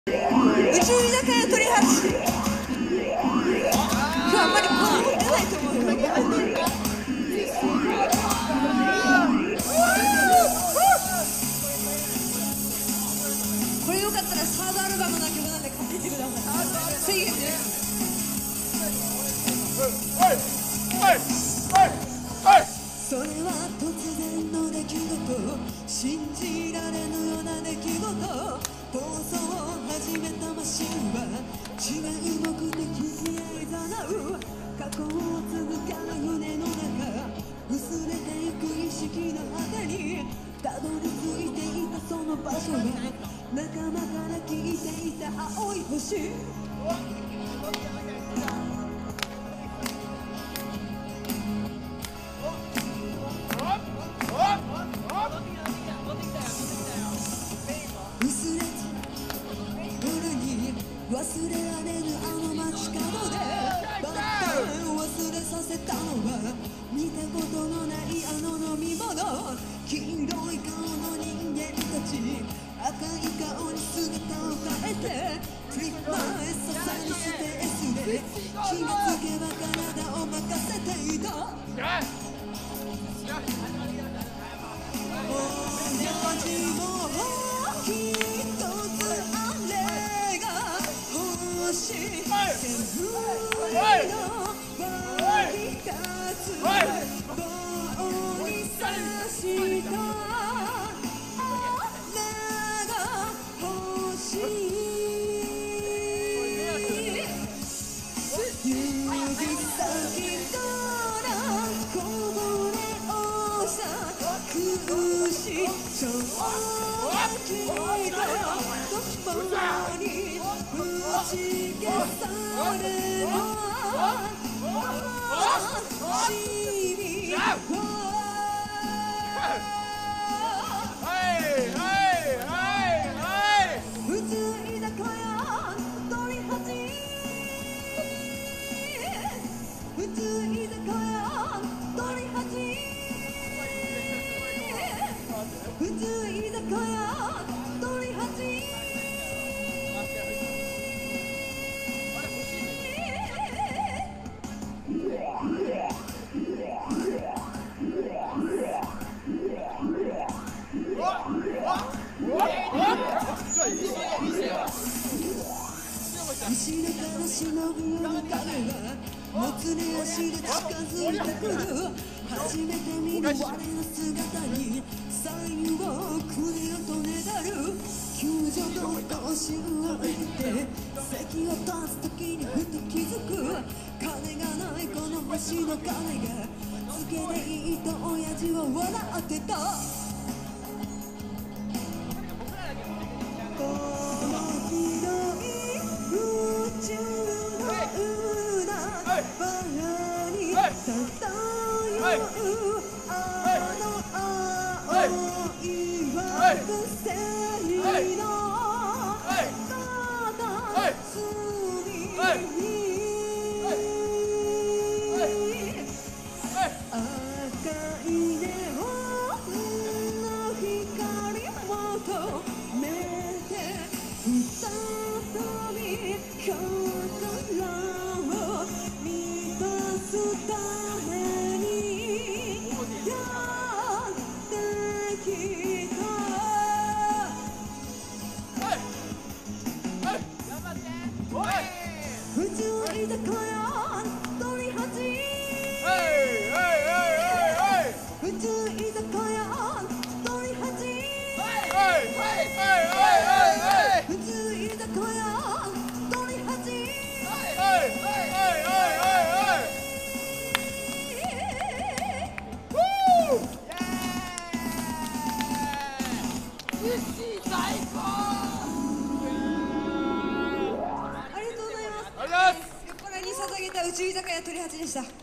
宇宙居酒屋鳥八。今日あんまり子供出ないと思うよ。これよかったらサードアルバムの曲なんで買っていってください。1000円です。それは突然の出来事、信じられぬような出来事。暴走を始めたマシンは違う目的に誘う。過去を続ける船の中、薄れてゆく意識の果てにたどり着いていたその場所は仲間から聞いていた青い星。忘れられるあの街角でバッタン忘れさせたのは見たことのないあの飲み物。黄色い顔の人間たち赤い顔に姿を変えてフリッパーへささにスペースで気がつけば体を任せていた。親父もきっとつあれが欲しい。煙のバリカツ棒に刺したあれが欲しい。指先からこぼれ落ちた苦しい衝撃とともに打ち消される君は普通居酒屋鳥八。普通居酒屋鳥八。普通居酒屋鳥八。後ろから忍ぶような影はもつれ足で近づいてくる。初めて見る我の姿に左右をくねよとねだる。救助の講習を受けて席を立つ時にふと気づく。金がないこの星の金がつけでいいと親父は笑ってた。普通居酒屋鳥八。普通居酒屋鳥八。普通居酒屋鳥八。最高。酔っ払いに捧げた宇宙居酒屋鳥八でした。